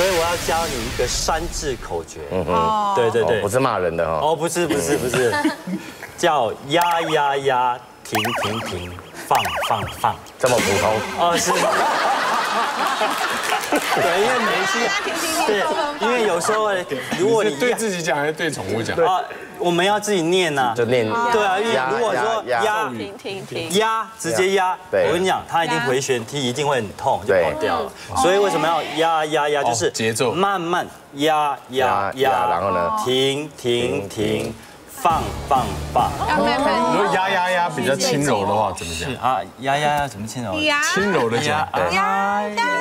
以我要教你一个3字口诀。 哦， 对对对， 不是骂人的哦。 哦，不是，叫压压压，停停停，放放放， 这么普通。 哦，是。对，因为没事，对，因为有时候如果你对自己讲还是对宠物讲？ 啊，我们要自己念呐， 就念。 对啊，因为如果说压压直接压，我跟你讲，它一定回旋踢一定会很痛，就跑掉了。所以为什么要压压压？就是节奏慢慢压压压， 然后呢？ 停停停，放放放。 如果压压压比较轻柔的话，怎么讲？ 啊，压压压怎么轻柔？ 轻柔的讲。 压压压。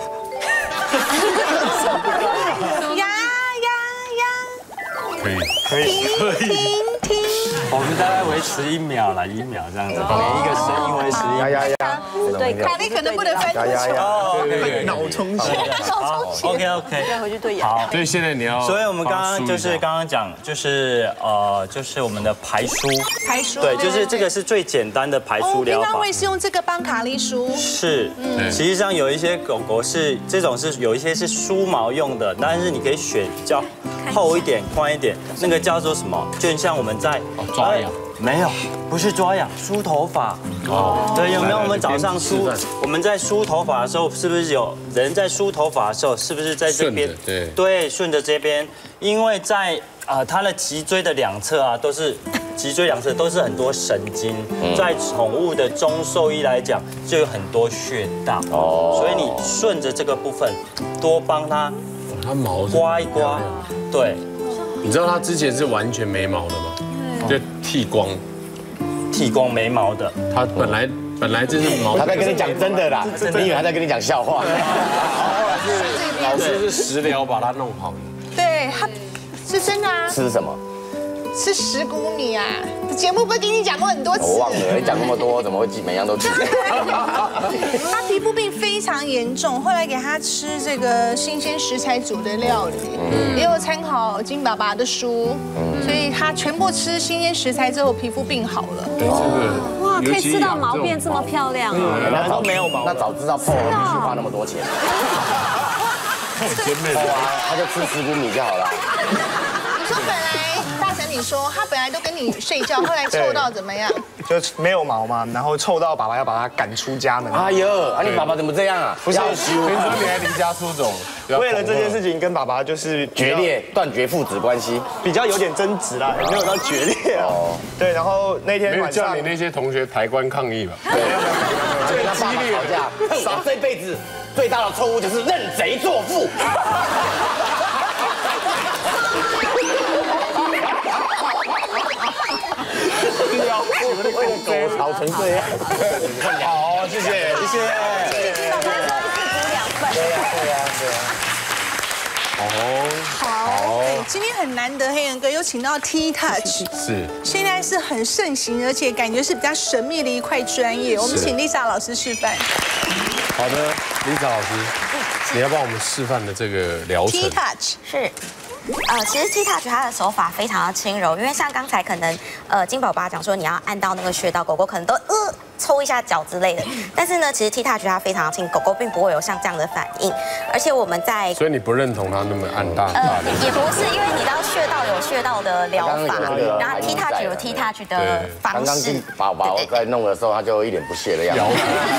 呀呀呀！ 可以。 停！ 我们大概维持1秒啦，1秒这样子，每一个声音维持1秒。 呀！ 对，卡利可能不能分清楚。 对， 脑充血。 OK。 对，回去对眼。 好， 所以现在你要， 所以我们刚刚讲，就是我们的排梳。 排梳。 对，就是这个是最简单的排梳疗法。 平常会是用这个帮卡利梳。 是，实际上有一些狗狗是这种是有一些是梳毛用的，但是你可以选比较厚一点、宽一点，那个叫做什么？就像我们在抓痒。 没有，不是抓痒，梳头发。哦，对，有没有？我们早上梳，我们在梳头发的时候，是不是有人在梳头发的时候，是不是在这边？对，顺着这边，因为在它的脊椎的两侧啊，脊椎两侧都是很多神经，在宠物的中兽医来讲，就有很多穴道。哦，所以你顺着这个部分，多帮它刮一刮。对， 你知道它之前是完全没毛的吗？就剃光眉毛的，他本来就是毛。 他在跟你讲真的啦，你以为他在跟你讲笑话？ 老师是食疗把它弄好的。 对，他是真的啊。 吃什么？ 吃10谷米啊！节目不是跟你讲过很多次？ 我忘了，你讲那么多，怎么会记每样都记？ 他皮肤病非常严重，后来给他吃这个新鲜食材煮的料理，也有参考金爸爸的书，所以他全部吃新鲜食材之后，皮肤病好了。 对，这个哇，可以吃到毛变这么漂亮啊！ 那都没有毛，那早知道破了，必须花那么多钱。他就吃10谷米就好了。 你说本来大神，你说他本来都跟你睡觉，后来臭到怎么样？ 就没有毛嘛，然后臭到爸爸要把他赶出家门。 哎呦，你爸爸怎么这样啊？ 不是， 听说你还离家出走， 为了这件事情跟爸爸就是决裂，断绝父子关系， 比较有点争执啦，也没有到决裂啊。对，然后那天晚上叫你那些同学抬棺抗议吧。 对，跟他爸爸吵架，我这辈子最大的错误就是认贼作父。为了狗吵成这样， 好，谢谢。 好，今天很难得，黑人哥有请到 T Touch， 是， 现在是很盛行，而且感觉是比较神秘的一块专业。我们请 Lisa 老师示范。 好的，Lisa 老师，你要帮我们示范的这个疗程 T Touch 是。其实 T Touch 它的手法非常的轻柔，因为像刚才可能金宝爸讲说你要按到那个穴道，狗狗可能都抽一下脚之类的，但是呢，其实 T Touch 它非常的轻，狗狗并不会有像这样的反应，而且我们在所以你不认同它那么按大的？ 也不是，因为你知道穴道有穴道的疗法，然后 T Touch 有 T Touch 的方式。 刚宝宝在弄的时候，他就一脸不屑的样子。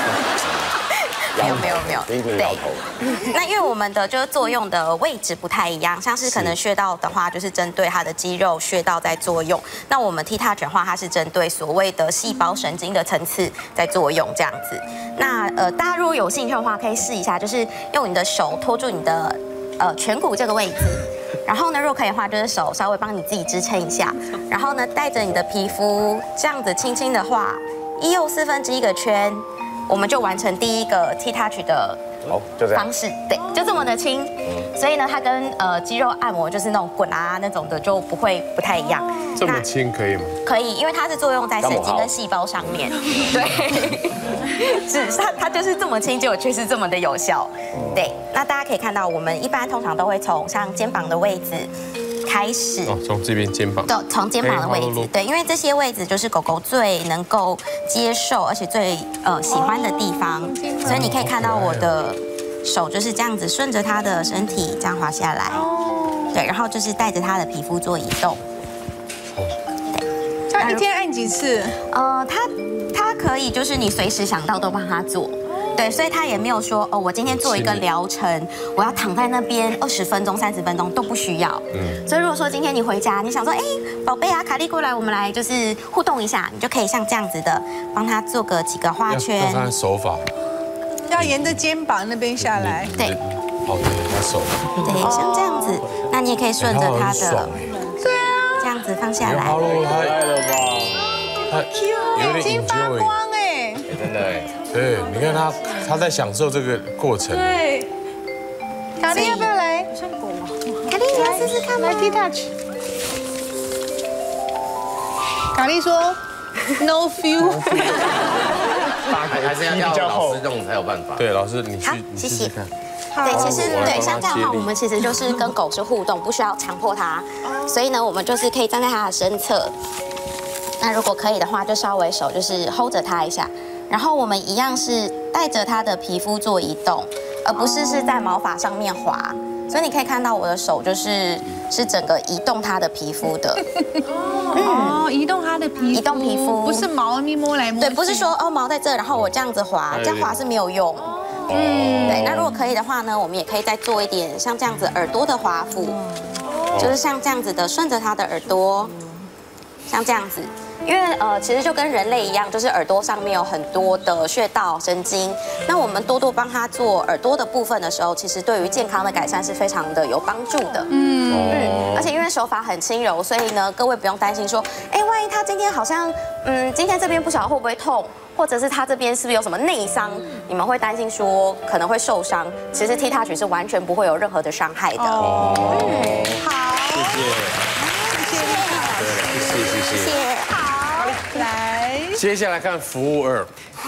没有， 对。 那因为我们的就是作用的位置不太一样，像是可能穴道的话，就是针对它的肌肉穴道在作用。那我们 T Touch 的话，它是针对所谓的细胞神经的层次在作用这样子。那大家如果有兴趣的话，可以试一下，就是用你的手托住你的颧骨这个位置。然后呢，如果可以的话，就是手稍微帮你自己支撑一下，然后呢，带着你的皮肤这样子轻轻的画1又1/4个圈。我们就完成第一个 T Touch 的方式，对，就这么的轻。所以呢，它跟肌肉按摩就是那种滚啊那种的就不太一样。 这么轻可以吗？ 可以，因为它是作用在神经跟细胞上面。对，是它就是这么轻，结果却是这么的有效。对，那大家可以看到，我们一般通常都会从像肩膀的位置开始从这边肩膀， 对，从肩膀的位置，对，因为这些位置就是狗狗最能够接受而且最喜欢的地方，所以你可以看到我的手就是这样子顺着它的身体这样滑下来，对，然后就是带着它的皮肤做移动。 这样一天按几次？ 它可以就是你随时想到都帮它做。对，所以他也没有说我今天做一个疗程，我要躺在那边20分钟、30分钟都不需要。所以如果说今天你回家，你想说，宝贝啊，卡莉过来，我们来就是互动一下，你就可以像这样子的帮他做个几个花圈。 要看他手法， 要沿着肩膀那边下来。 对， 对，他手。 对，像这样子，那你也可以顺着他的， 对啊， 这样子放下来。 可爱了吧？ 眼睛发光真的哎。 对，你看他在享受这个过程。 对，卡莉要不要来？ 卡莉，你要试试看吗？ 来 T-touch。卡莉说 No feel。 还是要老师弄才有办法。 对，老师你好， 去谢谢。 看。 对，其实对像这样的话，我们其实就是跟狗是互动，不需要强迫它，所以呢，我们就是可以站在它的身侧。那如果可以的话，就稍微手就是 hold 着它一下。然后我们一样是带着它的皮肤做移动，而不是在毛发上面滑。所以你可以看到我的手是整个移动它的皮肤的。 移动它的皮肤， 移动皮肤， 不是毛咪摸来摸去。 对，不是说毛在这，然后我这样子滑，这样滑是没有用。对，那如果可以的话呢，我们也可以再做一点像这样子耳朵的滑抚，就是像这样子的顺着它的耳朵，像这样子。因为其实就跟人类一样，就是耳朵上面有很多的穴道神经。那我们多多帮他做耳朵的部分的时候，其实对于健康的改善是非常的有帮助的。而且因为手法很轻柔，所以呢，各位不用担心说，万一他今天好像今天这边不晓得会不会痛，或者是他这边是不是有什么内伤，你们会担心说可能会受伤。其实 T-touch 是完全不会有任何的伤害的。 好， 谢谢。 来， 接下来看服务2，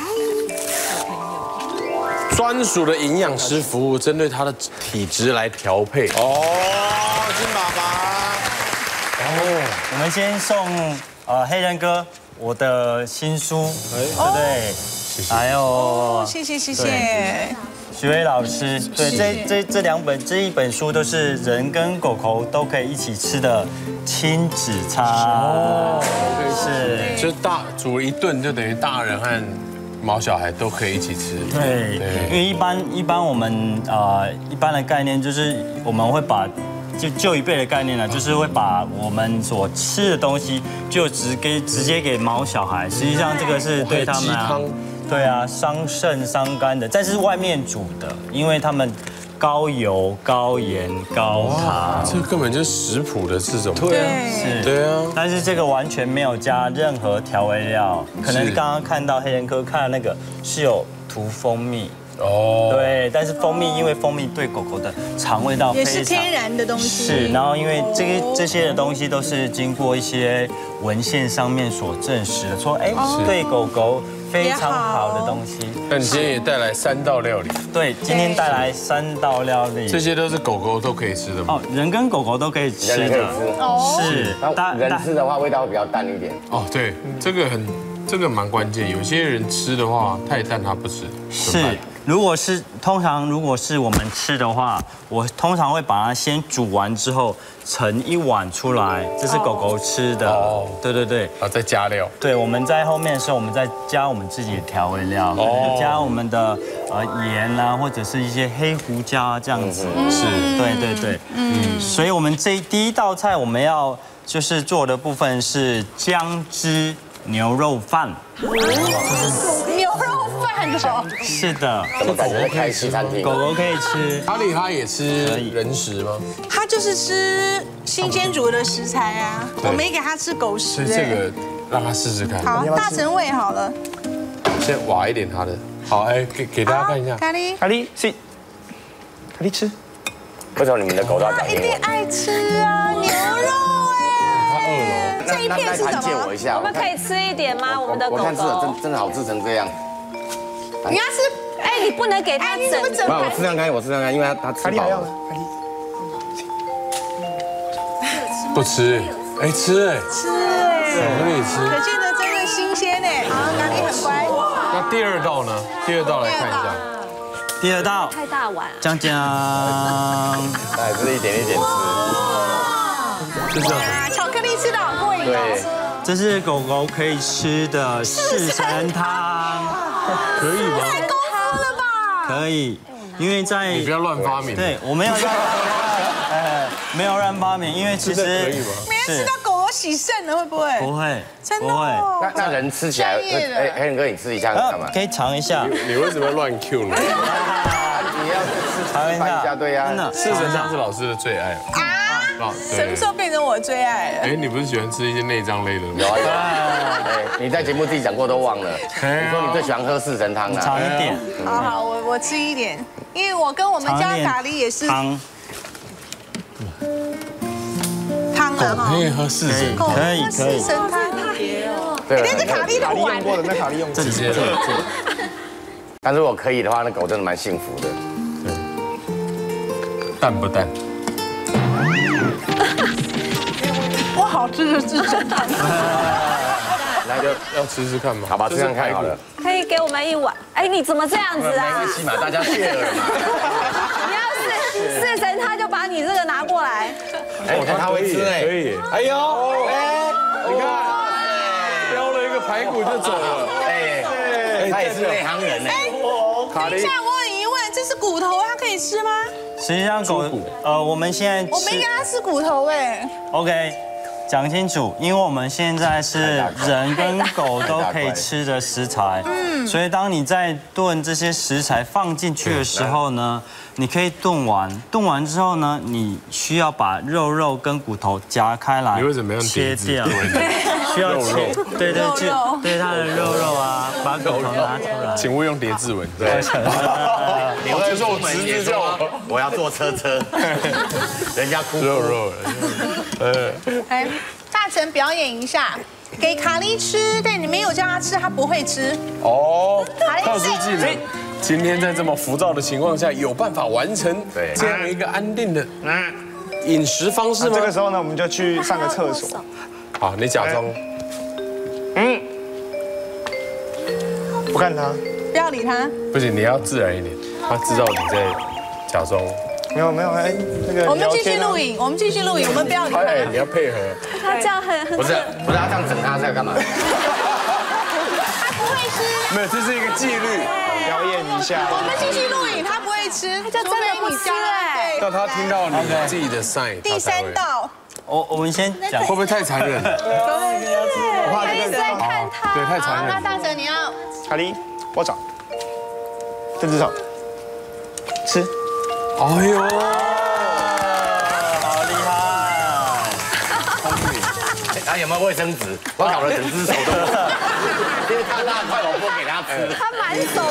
专属的营养师服务，针对他的体质来调配。 金爸爸。 我们先送黑人哥我的新书，对不对？还有谢谢。 徐伟老师，对，这一本书都是人跟狗狗都可以一起吃的亲子餐。是， 就是煮一顿就等于大人和毛小孩都可以一起吃。 对，因为一般我们一般的概念就是我们会把旧一辈的概念呢，就是会把我们所吃的东西就直接给毛小孩，实际上这个是对他们对啊伤肾伤肝的，但是外面煮的，因为他们高油、高盐、高糖， 这根本就是食谱的这种。 对， 对啊。 但是这个完全没有加任何调味料，可能刚刚看到黑人哥看的那个是有涂蜂蜜。对，但是因为蜂蜜对狗狗的肠胃道也是天然的东西。 是，然后因为这些的东西都是经过一些文献上面所证实的，说对狗狗非常好的东西。 那你今天也带来3道料理？ 对，今天带来3道料理， 这些都是狗狗都可以吃的吗？ 人跟狗狗都可以吃的。是， 人吃的话味道会比较淡一点。 对，这个蛮关键。有些人吃的话太淡他不吃。 是。如果是我们吃的话，我通常会把它先煮完之后盛一碗出来，这是狗狗吃的。对。 再加料。对， 我们在后面的时候，我们再加我们自己的调味料，加我们的盐啊，或者是一些黑胡椒这样子。是，对。所以我们第一道菜我们要就是做的部分是姜汁牛肉饭。 牛肉饭哦。 是的， 狗狗可以吃餐厅， 狗狗可以吃。 哈利他也吃人食吗？ 他就是吃新鲜煮的食材啊，我没给他吃狗食。 这个让他试试看。 好，大成味好了。 先挖一点他的。好，给大家看一下。 咖喱吃。 为什么你们的狗都要讲英文？ 一定爱吃啊，牛肉他饿了。 这一片是什么？ 借我一下， 我们可以吃一点吗？我们的狗狗。 我看吃的真的好吃成这样。 你要吃？ 你不能给它整。 我吃看看，因为他吃饱了。 不吃？吃可以吃。 可见得真的新鲜哎。好，咖喱很乖。 那第2道呢？第2道来看一下。 第2道太大碗， 姜姜， 那还是一点一点吃。 这是巧克力吃的好过瘾哦。 这是狗狗可以吃的四神汤，可以吗？ 太功夫了吧？ 可以，因为在你不要乱发明。 对，我们要没有乱发明，因为其实没人吃到狗狗洗肾了，会不会？ 不会， 真的不会。 那人吃起来，黑人哥你吃一下干嘛？ 可以尝一下。 你为什么要乱 Q 呢？ 你要尝一下， 对呀。 真的， 四神汤是老师的最爱啊！什么时候变成我最爱了？ 哎，你不是喜欢吃一些内脏类的吗？ 有啊，你在节目自己讲过都忘了。你说你最喜欢喝四神汤啊？ 尝一点。 好，我吃一点，因为我跟我们家咖喱也是汤了哈。 可以喝四神汤， 可以。 四神汤太别哦。那是咖喱的碗。 用过的，那咖喱用过。 直接。 但如果可以的话，那狗真的蛮幸福的。 淡不淡？ 我好吃的四神汤。 那就要吃吃看嘛。 好吧，吃看看好了。 可以给我们1碗。哎，你怎么这样子啊？ 没关系嘛，大家 share 嘛。 你要四神，他就把你这个拿过来。 哎，我看他会吃哎。 可以。 哎呦，哎， 你看，叼了一个排骨就走了。 哎，他也是内行人哎。 等一下，我有疑问，这是骨头，它可以吃吗？ 实际上狗，我们现在我没给它吃骨头哎。 OK， 讲清楚，因为我们现在是人跟狗都可以吃的食材，所以当你在炖这些食材放进去的时候呢，你可以炖完之后呢，你需要把肉跟骨头夹开来， 你为什么要切掉？需要切，对，对它的肉啊，把骨头拿出来。 请勿用叠字文。 对， 你会说我侄子叫我要坐车，人家哭肉。 来，大成表演一下，给卡莉吃，但你没有叫他吃，他不会吃。 哦， 特殊技能。今天在这么浮躁的情况下，有办法完成这样一个安定的饮食方式吗？ 这个时候呢，我们就去上个厕所。 好，你假装， 不看他， 不要理他。 不行，你要自然一点，他知道你在假装。 没有，哎，那个。 我们继续录影，我们不要理他。 哎，你要配合。 他这样很不是他这样整他是要干嘛？ 他不会吃。 没有，这是一个纪律， 表演一下。 我们继续录影，他不会吃，他就真的不吃哎。 到他听到你自己的 sign， 第3道。 我们先讲， 会不会太残忍？ 我怕一直在看他。 对，太残忍。 那大成你要。 卡莉，我找。这只手。吃。 哎呦， 好厉害！ 聪明。他有没有卫生纸？我搞了整只手都。因为他大块，我不给他吃。 他满手。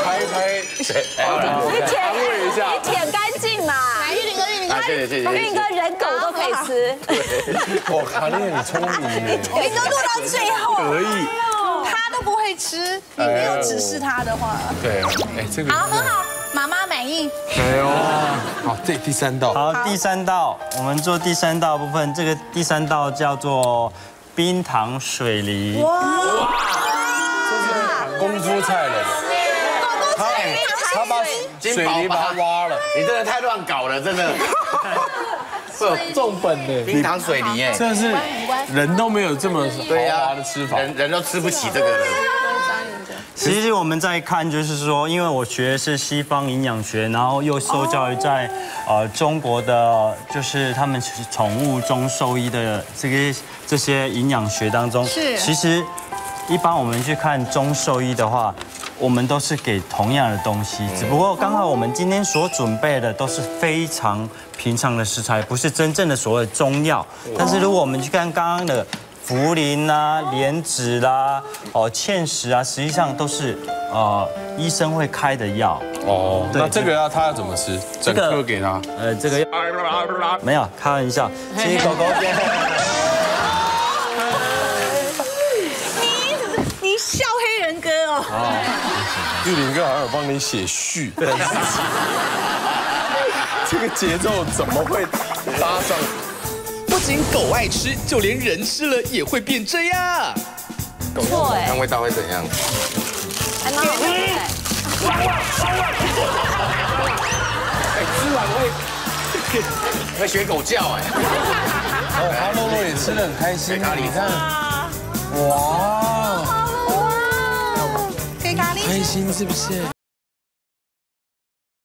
你舔干净嘛。 来，玉林哥， 谢谢。 玉林哥人狗都可以吃。 哇，卡莉你聪明耶。 玉林哥录到最后。 可以。 他都不会吃，你没有指示他的话。 对，哎，这个。 好，很好，妈妈满意。 哎呦，好，这第3道。 好，第3道，我们做第3道部分，这个第3道叫做冰糖水梨。哇， 这是功夫菜了。 他把水梨把它挖了， 你真的太乱搞了，真的。 重本的冰糖水梨哎， 真的是人都没有这么豪华的吃法， 人都吃不起这个了。 其实我们在看，就是说，因为我学的是西方营养学，然后又受教育在中国的，就是他们宠物中兽医的这些营养学当中， 是其实一般我们去看中兽医的话，我们都是给同样的东西，只不过刚好我们今天所准备的都是非常平常的食材，不是真正的所谓中药。但是如果我们去看刚刚的茯苓啦、莲子啦、芡实啊，实际上都是医生会开的药。 哦，那这个他要怎么吃？整颗给他？ 这个没有开玩笑，其实狗狗。 你笑黑人哥哦。 玉林哥好像有帮你写序，这个节奏怎么会搭上？ 不仅狗爱吃，就连人吃了也会变这样。 不错哎，看味道会怎样？ 还蛮好吃的。 会学狗叫哎。 哦，阿洛洛也吃得很开心，你看，哇， 给咖喱， 开心是不是？